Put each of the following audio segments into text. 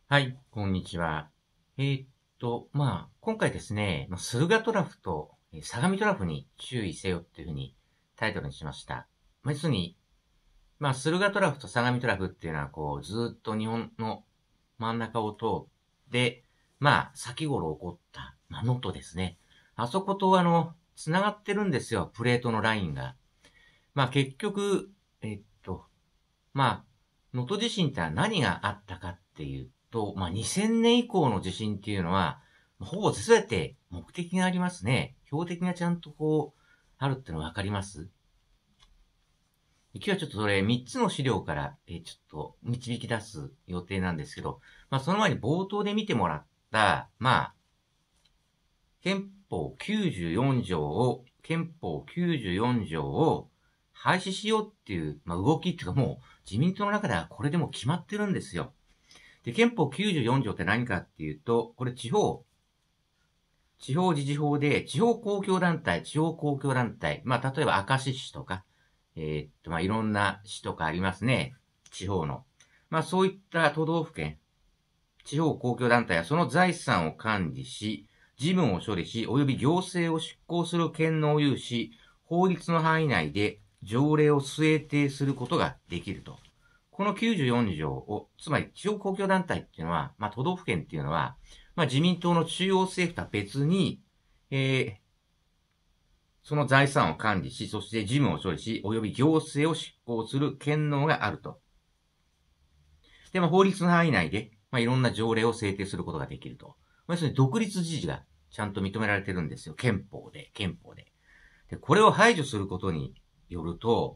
はい、こんにちは。今回ですね、駿河トラフと相模トラフに注意せよっていうふうにタイトルにしました。要するに、駿河トラフと相模トラフっていうのは、ずーっと日本の真ん中を通って、先頃起こった、能登ですね。あそこと繋がってるんですよ、プレートのラインが。結局、えっと、能登地震ってのは何があったかっていうと、2000年以降の地震っていうのは、ほぼ全て目的がありますね。標的がちゃんとあるってのわかります？今日はちょっとそれ3つの資料から、ちょっと導き出す予定なんですけど、その前に冒頭で見てもらった、憲法94条を廃止しようっていう、動きっていうかもう自民党の中ではこれでも決まってるんですよ。で、憲法94条って何かっていうと、これ地方自治法で、地方公共団体、例えば明石市とか、いろんな市とかありますね。地方の。そういった都道府県、地方公共団体はその財産を管理し、事務を処理し、及び行政を執行する権能を有し、法律の範囲内で条例を制定することができると。この94条を、つまり地方公共団体っていうのは、都道府県っていうのは、自民党の中央政府とは別に、その財産を管理し、そして事務を処理し、及び行政を執行する権能があると。で、法律の範囲内で、いろんな条例を制定することができると。要するに独立自治がちゃんと認められてるんですよ。憲法で。で、これを排除することによると、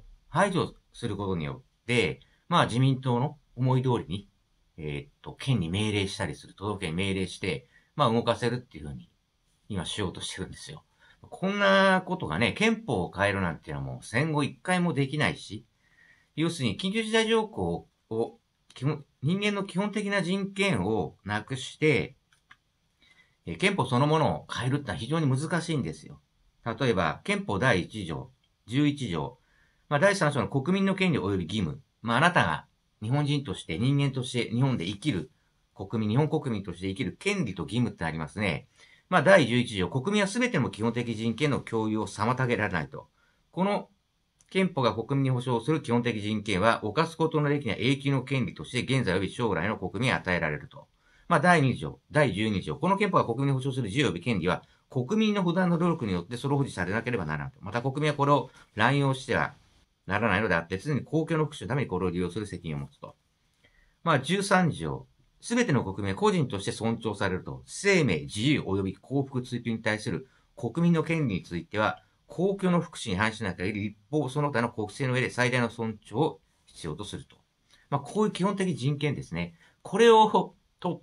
自民党の思い通りに、県に命令したりする、都道府県に命令して、動かせるっていうふうに、今しようとしてるんですよ。こんなことがね、憲法を変えるなんていうのはもう戦後一回もできないし、要するに緊急事態条項を、人間の基本的な人権をなくして、憲法そのものを変えるってのは非常に難しいんですよ。例えば、憲法第1条、11条、第3章の国民の権利及び義務。あなたが日本人として人間として日本で生きる日本国民として生きる権利と義務ってありますね。第11条、国民はすべての基本的人権の共有を妨げられないと。この憲法が国民に保障する基本的人権は、犯すことのできない永久の権利として現在及び将来の国民に与えられると。第2条、第12条、この憲法が国民に保障する自由及び権利は、国民の不断の努力によってそれを保持されなければならないと。また国民はこれを乱用してはならないのであって、常に公共の福祉のためにこれを利用する責任を持つと。13条、すべての国民は個人として尊重されると。生命、自由及び幸福追求に対する国民の権利については、公共の福祉に反しない限り、立法その他の国政の上で最大の尊重を必要とすると。こういう基本的人権ですね。これを取って、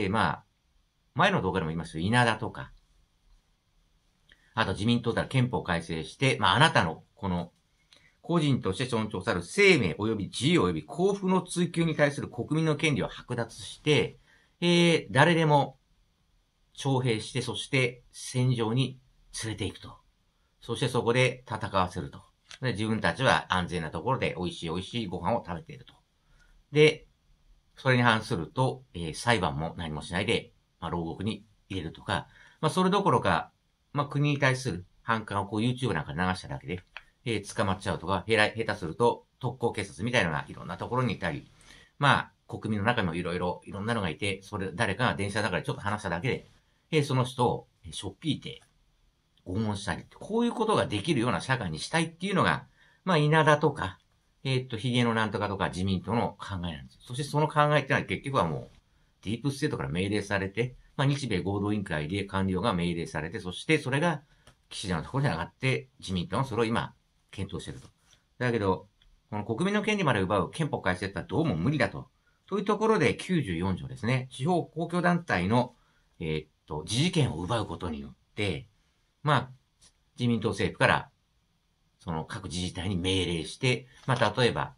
前の動画でも言いました稲田とか、あと自民党では憲法改正して、あなたのこの個人として尊重される生命及び自由及び幸福の追求に対する国民の権利を剥奪して、誰でも徴兵して、そして戦場に連れて行くと。そしてそこで戦わせると。で、自分たちは安全なところで美味しいご飯を食べていると。で、それに反すると、裁判も何もしないで、牢獄に入れるとか、それどころか、国に対する反感をYouTube なんか流しただけで、捕まっちゃうとか、下手すると特攻警察みたいなのがいろんなところにいたり、国民の中にもいろんなのがいて、誰かが電車の中でちょっと話しただけで、その人をしょっぴいて、拷問したり、こういうことができるような社会にしたいっていうのが、稲田とか、ヒゲのなんとかとか自民党の考えなんです。そしてその考えっていうのは結局はもう、ディープステートから命令されて、日米合同委員会で官僚が命令されて、そしてそれが岸田のところに上がって、自民党はそれを今、検討していると。だけど、この国民の権利まで奪う憲法改正ってどうも無理だと。というところで94条ですね。地方公共団体の、自治権を奪うことによって、自民党政府から、その各自治体に命令して、例えば、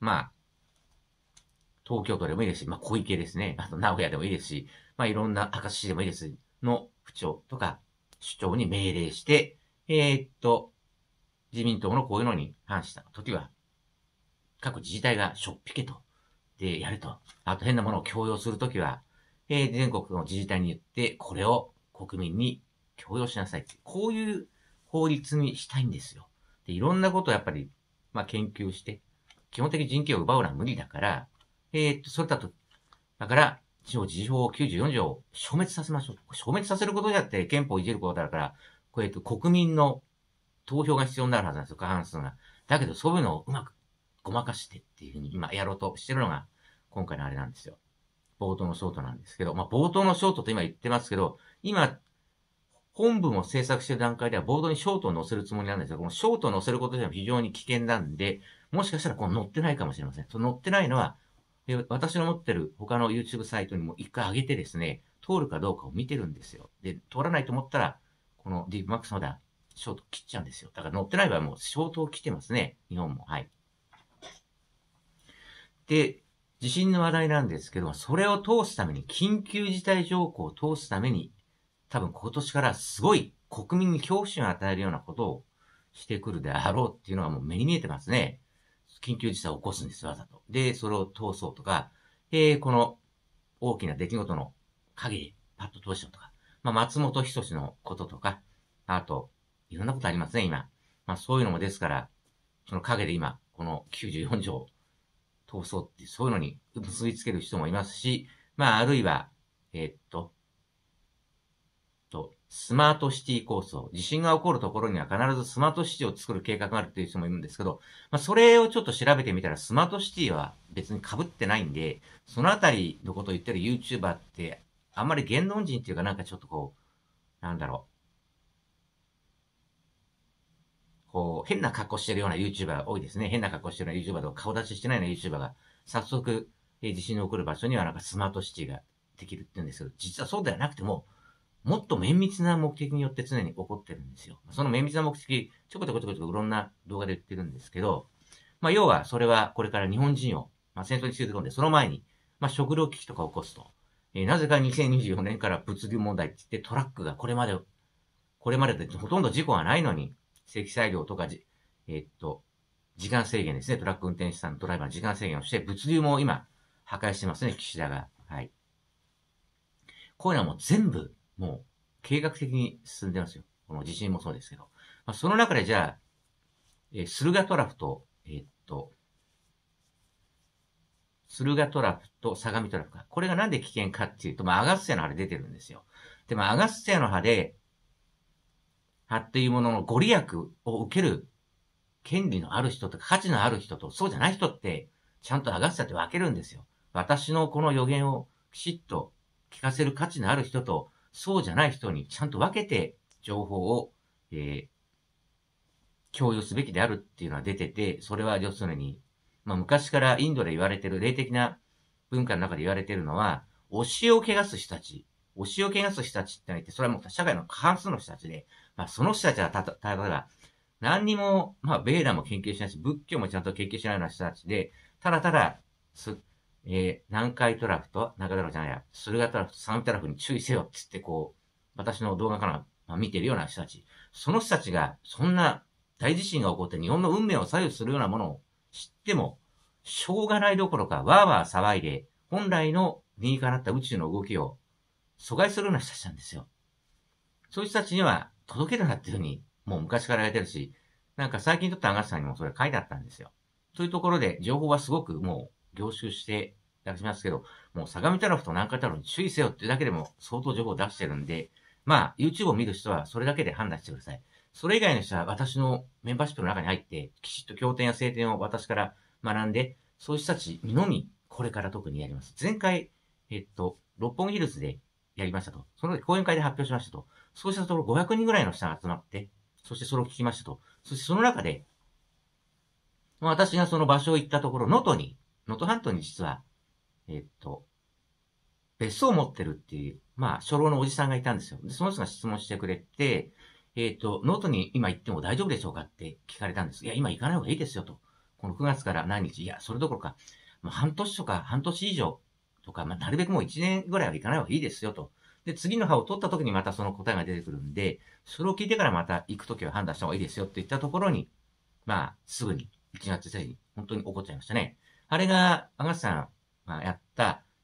東京都でもいいですし、小池ですね。あと名古屋でもいいですし、いろんな明石市でもいいですの府庁とか首長に命令して、自民党のこういうのに反した時は、各自治体がしょっぴけと。で、やると。あと変なものを強要するときは、 全国の自治体に言って、これを国民に強要しなさいって。こういう法律にしたいんですよ。で、いろんなことをやっぱり、研究して、基本的に人権を奪うのは無理だから、それだと、だから、地方自治法94条を消滅させましょう。消滅させることだって憲法をいじることだから、国民の投票が必要になるはずなんですよ、過半数が。だけど、そういうのをうまくごまかしてっていうふうに今やろうとしてるのが、今回のあれなんですよ。冒頭のショートなんですけど、冒頭のショートと今言ってますけど、今、本文を制作している段階ではボードにショートを載せるつもりなんですが、このショートを載せることでは非常に危険なんで、もしかしたらこの載ってないかもしれません。その載ってないのは、私の持ってる他の YouTube サイトにも一回上げてですね、通るかどうかを見てるんですよ。で、通らないと思ったら、この DeepMax まだショート切っちゃうんですよ。だから載ってない場合はもうショートを切ってますね。日本も。はい。で、地震の話題なんですけども、それを通すために、緊急事態条項を通すために、多分今年からすごい国民に恐怖心を与えるようなことをしてくるであろうっていうのはもう目に見えてますね。緊急事態を起こすんです、わざと。で、それを通そうとか、この大きな出来事の陰でパッと通しようとか、松本人志のこととか、あと、いろんなことありますね、今。そういうのもですから、その陰で今、この94条通そうっていう、そういうのに結びつける人もいますし、あるいは、スマートシティ構想。地震が起こるところには必ずスマートシティを作る計画があるっていう人もいるんですけど、それをちょっと調べてみたら、スマートシティは別に被ってないんで、そのあたりのことを言ってる YouTuber って、あんまり言論人っていうかなんかちょっと変な格好してるような YouTuber が多いですね。変な格好してるような YouTuber とか顔出ししてないような YouTuber が、早速、地震の起こる場所にはなんかスマートシティができるって言うんですけど、実はそうではなくても、もっと綿密な目的によって常に起こってるんですよ。その綿密な目的、ちょこちょこちょこちょこいろんな動画で言ってるんですけど、要はそれはこれから日本人を、戦争について込んで、その前に、食糧危機とか起こすと。なぜか2024年から物流問題って言ってトラックがこれまででほとんど事故がないのに、積載量とか時間制限ですね。トラック運転手さん、ドライバーの時間制限をして、物流も今、破壊してますね、岸田が。はい。こういうのはもう全部、もう、計画的に進んでますよ。この地震もそうですけど。その中でじゃあ、駿河トラフと、駿河トラフと相模トラフか。これがなんで危険かっていうと、アガッセアの葉で出てるんですよ。でも、アガッセアの葉っていうもののご利益を受ける権利のある人とか価値のある人とそうじゃない人って、ちゃんとアガッセアって分けるんですよ。私のこの予言をきちっと聞かせる価値のある人と、そうじゃない人にちゃんと分けて情報を、共有すべきであるっていうのは出てて、それは要するに、昔からインドで言われてる、霊的な文化の中で言われてるのは、教えを汚す人たち。教えを汚す人たちってのは言って、それはもう社会の過半数の人たちで、その人たちは例えば、何にも、ベーダも研究しないし、仏教もちゃんと研究しないような人たちで、ただただ、南海トラフと、中トラフじゃないや、駿河トラフとサムトラフに注意せよって言って私の動画から見てるような人たち。その人たちが、そんな大地震が起こって日本の運命を左右するようなものを知っても、しょうがないどころか、わーわー騒いで、本来の理にかなった宇宙の動きを阻害するような人たちなんですよ。そういう人たちには届けるなっていうふうに、もう昔から言われてるし、なんか最近撮ったアガスさんにもそれ書いてあったんですよ。というところで、情報はすごくもう凝集していただきますけど、もう相模トラフと南海トラフに注意せよっていうだけでも相当情報を出してるんで、YouTube を見る人はそれだけで判断してください。それ以外の人は私のメンバーシップの中に入って、きちっと経典や聖典を私から学んで、そういう人たちのみ、これから特にやります。前回、六本木ヒルズでやりましたと。その時講演会で発表しましたと。そうしたところ500人ぐらいの人が集まって、そしてそれを聞きましたと。そしてその中で、私がその場所を行ったところ、能登半島に実は、別荘を持ってるっていう、初老のおじさんがいたんですよ。で、その人が質問してくれて、能登に今行っても大丈夫でしょうかって聞かれたんです。いや、今行かない方がいいですよと。この9月から何日、いや、それどころか、半年とか半年以上とか、なるべくもう1年ぐらいは行かない方がいいですよと。で、次の歯を取った時にまたその答えが出てくるんで、それを聞いてからまた行く時は判断した方がいいですよって言ったところに、すぐに1月1日に本当に怒っちゃいましたね。あれが、アガスさんがやった、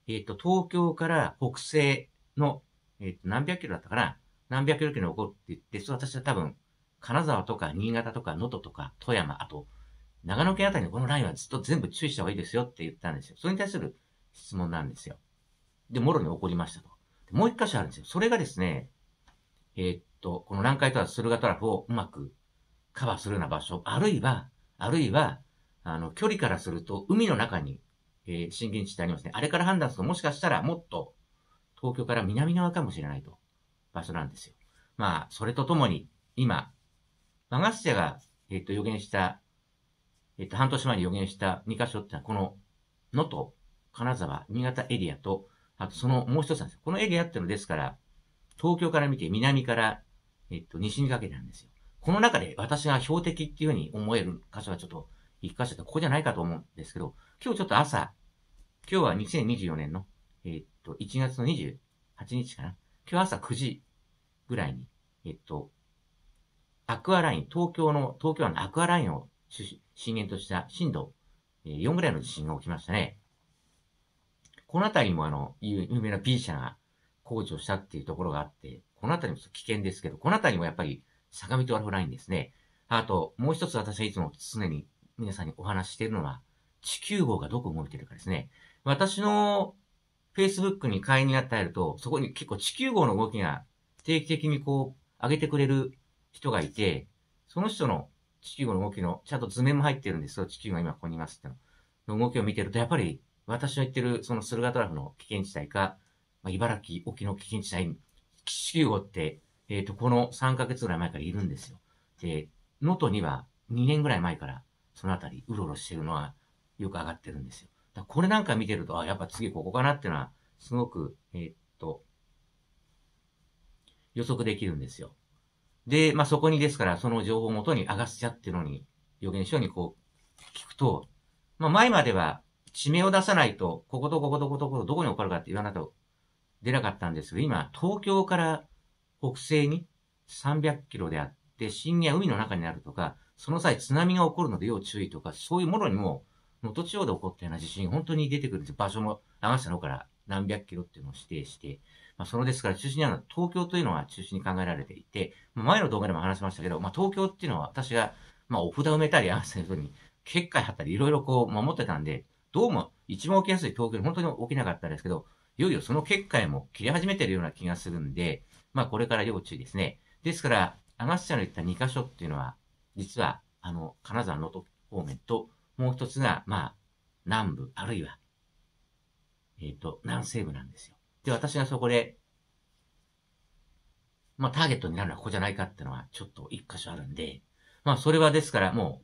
東京から北西の、何百キロだったかな、何百キロに起こるって言って、そう私は多分、金沢とか新潟とか能登とか富山、あと、長野県あたりのこのラインはずっと全部注意した方がいいですよって言ったんですよ。それに対する質問なんですよ。で、もろに起こりましたと。もう一箇所あるんですよ。それがですね、この南海トラフ、駿河トラフをうまくカバーするような場所、あるいは、距離からすると海の中に、震源地ってありますね。あれから判断するともしかしたらもっと東京から南側かもしれないと場所なんですよ。まあ、それとともに、今、マガスチャが、予言した、半年前に予言した2カ所ってのは、この、能登、金沢、新潟エリアと、あとそのもう一つなんですよ。このエリアっていうのですから、東京から見て南から、西にかけてなんですよ。この中で私が標的っていうふうに思える箇所はちょっと、一箇所ってここじゃないかと思うんですけど、今日ちょっと朝、今日は2024年の、1月の28日かな。今日朝9時ぐらいに、アクアライン、東京湾のアクアラインを震源とした震度4ぐらいの地震が起きましたね。この辺りも有名な B 社が工事をしたっていうところがあって、この辺りも危険ですけど、この辺りもやっぱり相模トラフラインですね。あと、もう一つ私はいつも常に皆さんにお話ししているのは、地球号がどこ動いてるかですね。私の Facebook に会員になって入ると、そこに結構地球号の動きが定期的にこう、上げてくれる人がいて、その人の地球号の動きの、ちゃんと図面も入ってるんですよ。地球が今ここにいますっての動きを見てると、やっぱり私の言ってるその駿河トラフの危険地帯か、茨城沖の危険地帯に、地球号って、この3ヶ月ぐらい前からいるんですよ。で、能登には2年ぐらい前からそのあたりうろうろしてるのはよく上がってるんですよ。だこれなんか見てると、やっぱ次ここかなっていうのは、すごく、予測できるんですよ。で、そこにですから、その情報をもとにアガスチャっていうのに、予言書にこう、聞くと、前までは、地名を出さないと、こことこことこことどこに起こるかって言わないと出なかったんですけど、今、東京から北西に300キロであって、震源は海の中にあるとか、その際津波が起こるので要注意とか、そういうものにも、能登地方で起こったような地震、本当に出てくるんですよ。場所も、アガスチャの方から何百キロっていうのを指定して、そのですから中心にある東京というのは中心に考えられていて、前の動画でも話しましたけど、東京っていうのは私が、お札埋めたり、合わせるように、結界張ったり、いろいろこう守ってたんで、どうも一番起きやすい東京に本当に起きなかったんですけど、いよいよその結界も切り始めてるような気がするんで、これから要注意ですね。ですから、アガスチャの言った2箇所っていうのは、実は、金沢の能登方面と、もう一つが、南部、あるいは、南西部なんですよ。で、私がそこで、ターゲットになるのはここじゃないかっていうのは、ちょっと一箇所あるんで、それはですからも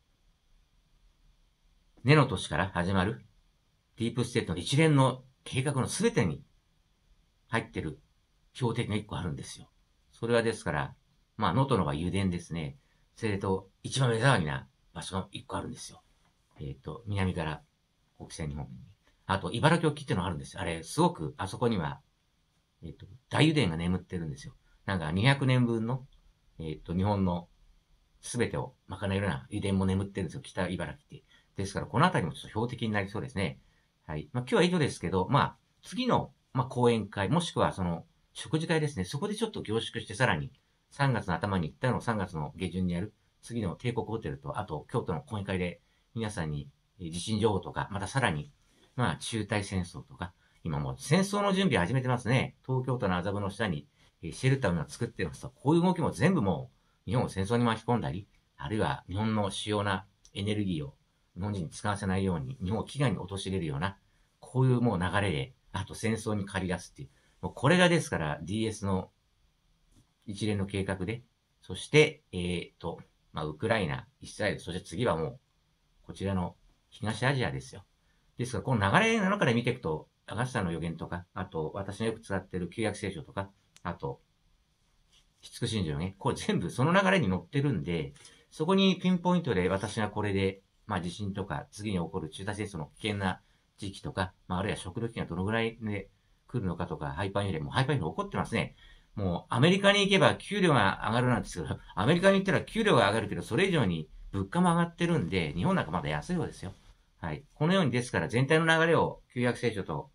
う、根の年から始まる、ディープステートの一連の計画のすべてに入ってる標的が一個あるんですよ。それはですから、能登のが油田ですね。それと、一番目障りな場所が一個あるんですよ。南から北西日本に。あと、茨城沖っていうのがあるんですよ。あれ、すごく、あそこには、大油田が眠ってるんですよ。なんか200年分の、日本のすべてを賄えるような油田も眠ってるんですよ。北茨城って。ですから、この辺りもちょっと標的になりそうですね。はい。今日は以上ですけど、次の、講演会、もしくはその、食事会ですね。そこでちょっと凝縮してさらに、3月の頭に行ったのを3月の下旬にやる、次の帝国ホテルと、あと、京都の講演会で、皆さんに地震情報とか、またさらに、中台戦争とか、今もう戦争の準備始めてますね。東京都の麻布の下に、シェルターを作ってますと、こういう動きも全部もう、日本を戦争に巻き込んだり、あるいは日本の主要なエネルギーを日本人に使わせないように、日本を飢餓に陥れるような、こういうもう流れで、あと戦争に駆り出すっていう。もうこれがですから DS の一連の計画で、そして、ウクライナ、イスラエル、そして次はもう、こちらの東アジアですよ。ですから、この流れの中で見ていくと、アガスタの予言とか、あと、私がよく使っている旧約聖書とか、あと、七福神事のね、これ全部その流れに載ってるんで、そこにピンポイントで私がこれで、地震とか、次に起こる中大戦争の危険な時期とか、あるいは食糧危機がどのぐらいで来るのかとか、ハイパーインフレ、もうハイパーインフレ起こってますね。もうアメリカに行けば給料が上がるなんですけど、アメリカに行ったら給料が上がるけど、それ以上に物価も上がってるんで、日本なんかまだ安い方ですよ。はい。このようにですから全体の流れを旧約聖書と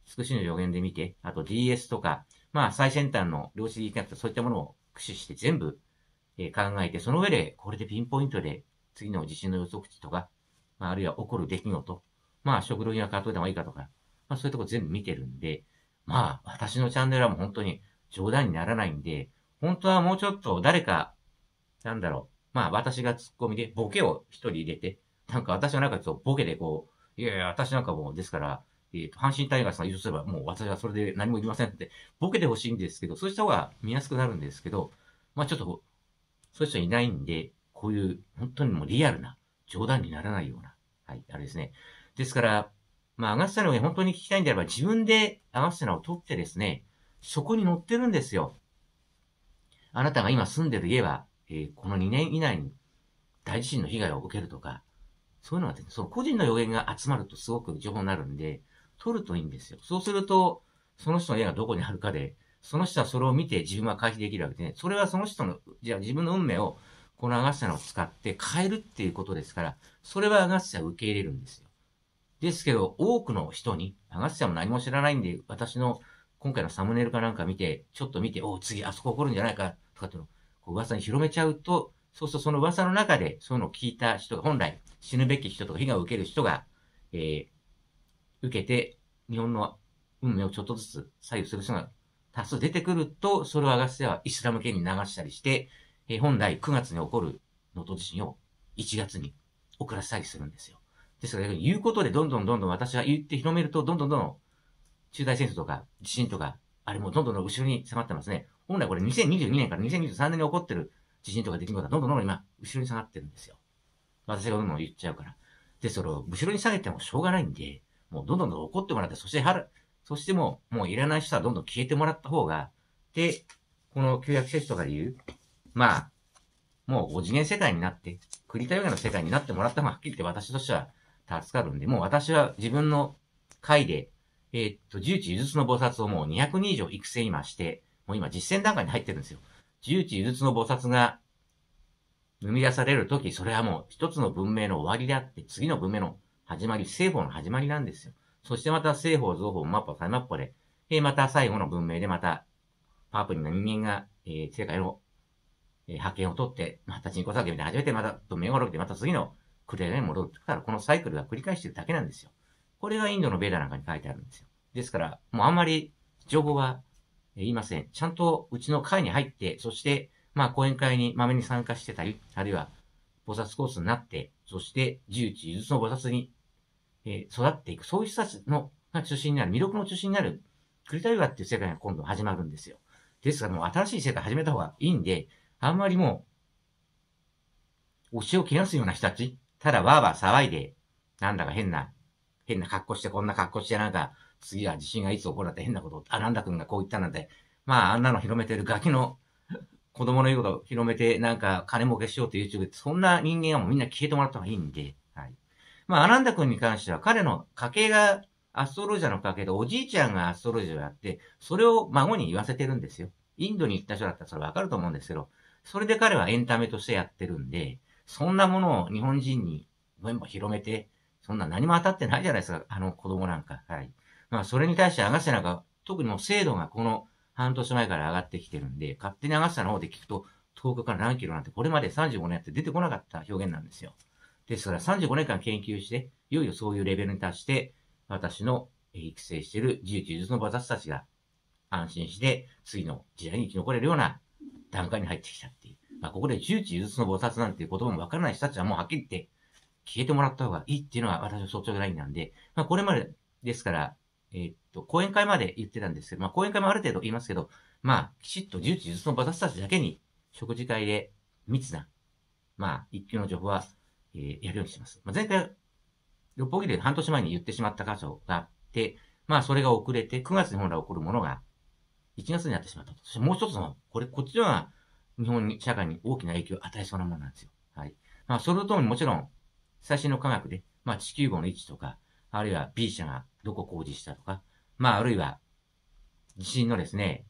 少しの助言で見て、あと DS とか、まあ最先端の量子力学とそういったものを駆使して全部、考えて、その上でこれでピンポイントで次の地震の予測値とか、まあ、あるいは起こる出来事、まあ食料品は買っといた方がいいかとか、まあそういうとこ全部見てるんで、まあ私のチャンネルはもう本当に冗談にならないんで、本当はもうちょっと誰か、なんだろう、まあ私がツッコミでボケを一人入れて、なんか私の中でボケでこう、いやいや、私なんかもう、ですから、阪神タイガースが優勝すれば、もう私はそれで何も言いませんって、ボケてほしいんですけど、そうした方が見やすくなるんですけど、まあちょっと、そういう人いないんで、こういう、本当にもうリアルな、冗談にならないような、はい、あれですね。ですから、まあ、アガッサの上本当に聞きたいんであれば、自分でアガッサナを取ってですね、そこに載ってるんですよ。あなたが今住んでる家は、この2年以内に大地震の被害を受けるとか、そういうのが、その個人の予言が集まるとすごく情報になるんで、取るといいんですよ。そうすると、その人の家がどこにあるかで、その人はそれを見て自分は回避できるわけで、ね、それはその人の、じゃあ自分の運命を、このアガッサナを使って変えるっていうことですから、それはアガッサナを受け入れるんですよ。ですけど、多くの人に、アガッサナも何も知らないんで、私の今回のサムネイルかなんか見て、ちょっと見て、次あそこ起こるんじゃないか、とかっていうのをこう噂に広めちゃうと、そうするとその噂の中で、そういうのを聞いた人が、本来死ぬべき人とか被害を受ける人が、受けて、日本の運命をちょっとずつ左右する人が多数出てくると、それをアガッサナはイスラム圏に流したりして、本来9月に起こる能登地震を1月に遅らせたりするんですよ。ですから、言うことでどんどん私が言って広めると、どんどん中大戦争とか地震とか、あれもどんどん後ろに下がってますね。本来これ2022年から2023年に起こってる地震とか出来事がどんどん今、後ろに下がってるんですよ。私がどんどん言っちゃうから。で、それを後ろに下げてもしょうがないんで、もうどんどん怒ってもらって、そしてもういらない人はどんどん消えてもらった方が、で、この旧約聖書とかで言う、まあ、もう5次元世界になって、栗田ヨガの世界になってもらった方がはっきり言って私としては助かるんで、もう私は自分の会で、重知輸出の菩薩をもう200人以上育成今して、もう今実践段階に入ってるんですよ。重知輸出の菩薩が生み出されるとき、それはもう一つの文明の終わりであって、次の文明の始まり、西方の始まりなんですよ。そしてまた西方、造法、マッパ、サイマッポで、また最後の文明でまた、パープリな人間が、世界の、覇権を取って、また人工作業みたいな始めて、また文明が滅びて、また次のクレアに戻る。だからこのサイクルが繰り返してるだけなんですよ。これがインドのベーダなんかに書いてあるんですよ。ですから、もうあんまり情報は言いません。ちゃんとうちの会に入って、そして、まあ講演会にまめに参加してたり、あるいは菩薩コースになって、そして重知輸出の菩薩に、育っていく、そういう人たちのが中心になる、魅力の中心になる、クリタヨガっていう世界が今度始まるんですよ。ですからもう新しい世界始めた方がいいんで、あんまりもう、推しを気がすような人たち、ただわーわー騒いで、なんだか変な格好して、こんな格好してなんか、次は地震がいつ起こるって変なこと、なんだくんがこう言ったなんて、まああんなの広めてるガキの子供の言うことを広めて、なんか金儲けしようって YouTube って、そんな人間はもうみんな消えてもらった方がいいんで、はい。まあアナンダ君に関しては彼の家系がアストロジャーの家系で、おじいちゃんがアストロジャーをやって、それを孫に言わせてるんですよ。インドに行った人だったらそれわかると思うんですけど、それで彼はエンタメとしてやってるんで、そんなものを日本人に全部広めて、そんな何も当たってないじゃないですか、あの子供なんか。はい。まあそれに対してアガセナが、特にもう精度がこの半年前から上がってきてるんで、勝手にアガセナの方で聞くと、10日から何キロなんて、これまで35年やって出てこなかった表現なんですよ。ですから35年間研究して、いよいよそういうレベルに達して、私の育成している自由技術のバザスたちが安心して、次の時代に生き残れるような段階に入ってきたっていう。まあ、ここで重知術の菩薩なんていう言葉もわからない人たちはもうはっきり言って消えてもらった方がいいっていうのが私の率直ラインなんで、まあ、これまでですから、講演会まで言ってたんですけど、まあ、講演会もある程度言いますけど、まあ、きちっと重知術の菩薩たちだけに食事会で密な、まあ、一級の情報は、やるようにしてます。まあ、前回、六本木で半年前に言ってしまった箇所があって、まあ、それが遅れて、9月に本来起こるものが、1月になってしまったと。そしてもう一つの、こっちは日本に、社会に大きな影響を与えそうなものなんですよ。はい。まあ、それとともにもちろん、最新の科学で、まあ、地球号の位置とか、あるいは B 社がどこ工事したとか、まあ、あるいは、地震のですね、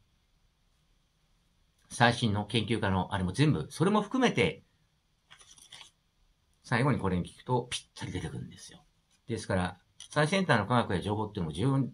最新の研究家のあれも全部、それも含めて、最後にこれに聞くとぴったり出てくるんですよ。ですから、最先端の科学や情報っていうのも十分、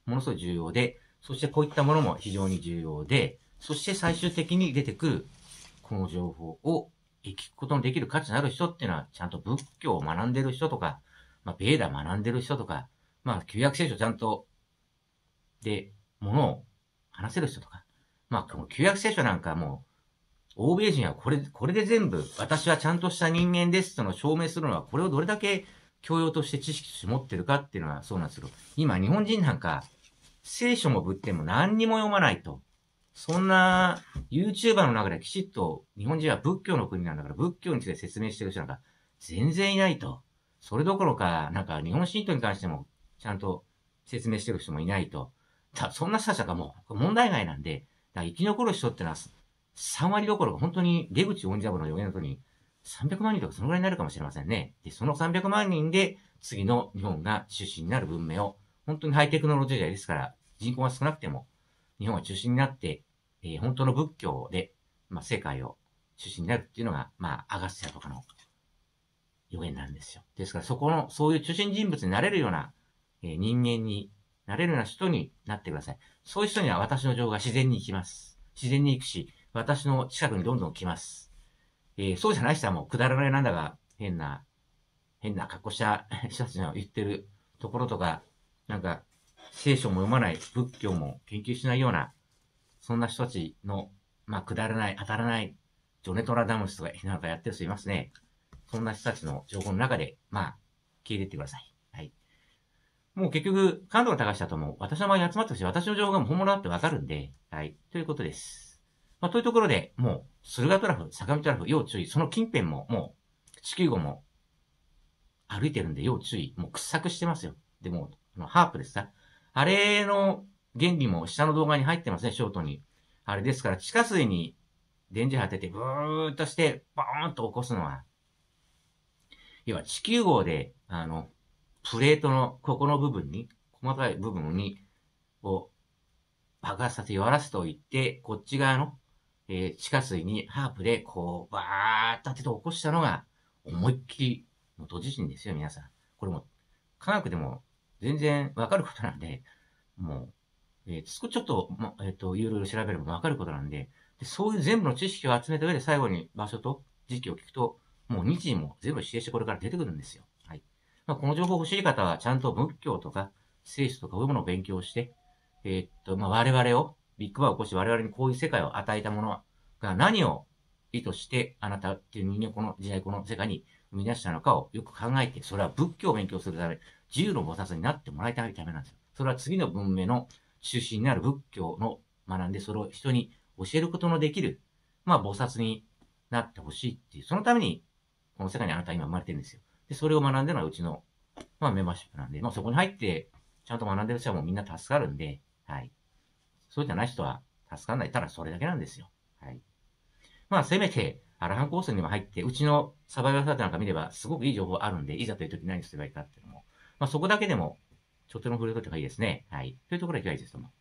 ものすごい重要で、そしてこういったものも非常に重要で、そして最終的に出てくるこの情報を聞くことのできる価値のある人っていうのは、ちゃんと仏教を学んでる人とか、ベーダ学んでる人とか、旧約聖書ちゃんと、で、ものを話せる人とか、この旧約聖書なんかもう、欧米人はこれで全部、私はちゃんとした人間ですとの証明するのは、これをどれだけ教養として知識として持ってるかっていうのはそうなんですけど、今日本人なんか、聖書も仏典も何にも読まないと。そんな、YouTuber の中できちっと、日本人は仏教の国なんだから、仏教について説明してる人なんか、全然いないと。それどころか、日本神道に関しても、ちゃんと説明してる人もいないと。そんな人たちがもう、問題外なんで、生き残る人ってのは、3割どころか、本当に出口恩者部の予言のとに、300万人とかそのぐらいになるかもしれませんね。で、その300万人で、次の日本が中心になる文明を、本当にハイテクノロジー時代ですから、人口が少なくても、日本は中心になって、本当の仏教で、世界を中心になるっていうのが、アガスティアとかの予言なんですよ。ですから、そういう中心人物になれるような、人間になれるような人になってください。そういう人には私の情報が自然に行きます。自然に行くし、私の近くにどんどん来ます。そうじゃない人はもうくだらないなんだが、変な格好した人たちの言ってるところとか、聖書も読まない、仏教も研究しないような、そんな人たちの、くだらない、当たらない、ジョネトラダムスとかなんかやってる人いますね。そんな人たちの情報の中で、消えていってください。はい。もう結局、感度が高い人だともう、私の周りに集まってるし、私の情報が本物だってわかるんで、はい。ということです。というところで、もう、駿河トラフ、相模トラフ、要注意。その近辺も、もう、地球号も、歩いてるんで要注意。もう掘削してますよ。でも、ハープですか？あれの原理も下の動画に入ってますね、ショートに。あれですから、地下水に電磁波当てて、ブーっとして、ボーンと起こすのは、要は地球号で、プレートのここの部分に、細かい部分に、爆発させ弱らせておいて、こっち側の、地下水にハープで、バーっと当てて起こしたのが、思いっきり、能登地震ですよ、皆さん。これも、科学でも全然わかることなんで、もう、ちょっと、いろいろ調べればわかることなんで、そういう全部の知識を集めた上で最後に場所と時期を聞くと、もう日時も全部指定してこれから出てくるんですよ。はい。この情報欲しい方は、ちゃんと仏教とか、聖書とかそういうものを勉強して、我々を、ビッグバンを起こし我々にこういう世界を与えたものが何を意図してあなたっていう人間この時代この世界に生み出したのかをよく考えて、それは仏教を勉強するため、自由の菩薩になってもらいたいためなんですよ。それは次の文明の中心になる仏教の学んで、それを人に教えることのできる、菩薩になってほしいっていう、そのために、この世界にあなたは今生まれてるんですよ。で、それを学んでるのはうちの、メンバーシップなんで、そこに入って、ちゃんと学んでる人はもうみんな助かるんで、はい。そうじゃない人は助からない。ただそれだけなんですよ。はい。せめて、アラハンコースにも入って、うちのサバイバルサイトなんか見れば、すごくいい情報あるんで、いざという時何すればいいかっていうのも、そこだけでも、ちょっとでも触れといた方がいいですね。はい。というところで今日は以上です。どうも。